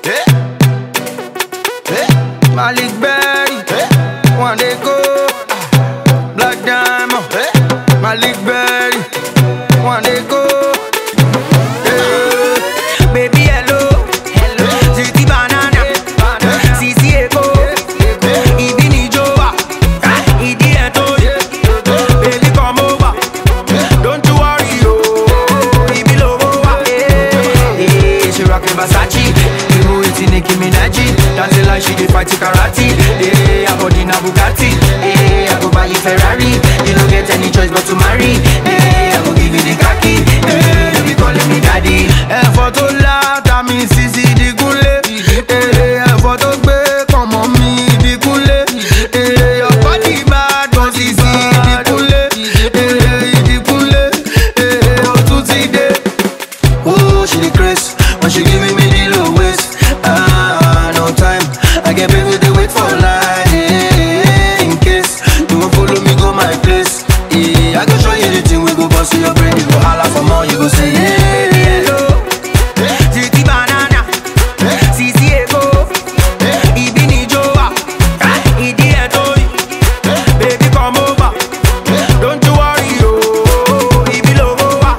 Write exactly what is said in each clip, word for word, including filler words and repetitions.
Hey. Hey. Malik Berry, hey. One day go. Black Diamond, hey. Malik Berry, one day go. Hey. Baby hello, hello. Ziti banana, banana. Sisi eko, Ibini Joa, Idi eto. Baby come over, don't you worry yo. Ibi logo wa, hey. She rockin' Versace, you eating Nicki Minaj. Dancing like she dey fight karate. Hey, her body na Bugatti. Hey, I go buy you Ferrari. You don't get any choice but to marry. Hey, I go give you the khaki. Hey, you be calling me daddy. Hey, photo la, ta mi sisi di kule. Hey, photo gbe, come on me di kule. Hey, your body bad, but sisi di kule. Hey, di kule. Hey, oh tutti day. Oh, she the craze when she giving me the low waist. Ah, no time. I get baby they wait for life. Yeah, in case you won't follow me, go my place. Yeah, I go show you the thing we go bust your brain. You go holla for more, you go say yeah. Baby hello, Ziti banana, Sisi eko, Ibini Joa, Idi eto. Baby come over, don't you worry yo. Ibi logo wa,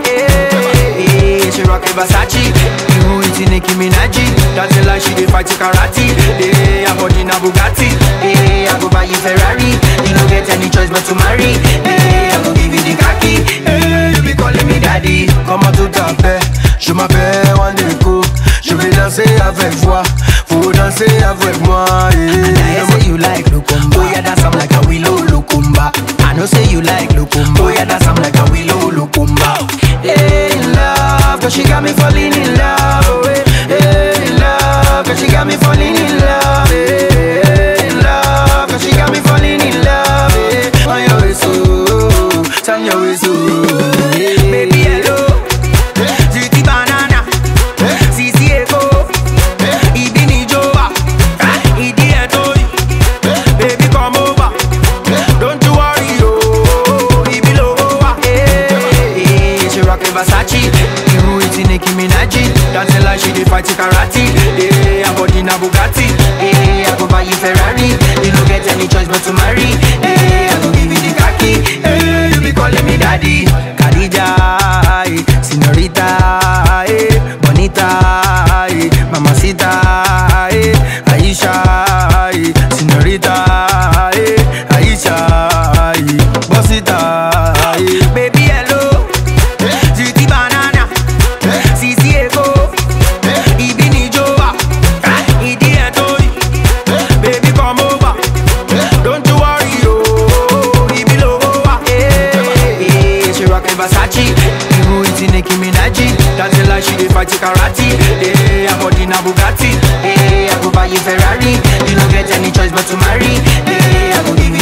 hey. She rockin' Versace, you eating Nicki Minaj. Dancing like she dey fight karate. Hey, her body na Bugatti. Hey, I go buy you Ferrari. You don't get any choice but to marry. Hey, I go give you the khaki. Hey, you be calling me daddy. Comment tout à fait, je m'appelle Wandeko. Je vais danser avec toi, faut danser avec moi. Hey. I say you like Lukumba. Oh yeah, dance I'm like a willow Lukumba. I know say you like Lukumba. Oh yeah, dance I'm like a willow Lukumba. Hey, in love, cause she got me falling in love. Oh, hey. Hey, in love, cause she got me falling in love. Hey, in love, cause she got me falling in love. Hey, on your way so, turn your way so. Hey. Baby hello, Ziti banana, Sisi eko, Ibini Joa, Idi eto. Baby come over, don't you worry yo. Ibi logo wa, hey. She rockin' Versace, you eating Nicki Minaj. Dancing like she dey fight karate. Hey, her body na Bugatti. Hey, I go buy you Ferrari. You don't get any choice but to marry. Hey, I go give you the khaki. Hey, you be calling me daddy. Khadija, eh, señorita, eh, bonita, eh, mamacita, eh, Aisha, eh, señorita, eh, Aisha, eh, bossita, eh. Baby hello, Ziti banana, Sisi eko, Ibini Joa, Idi eto. Baby come over, don't you worry yo. Ibi logo wa, hey. She rockin' Versace, you eating Nicki Minaj. Dancing like she dey fight karate. Hey, her body na Bugatti. Hey, I go buy you Ferrari. You don't get any choice but to marry. Hey, I go give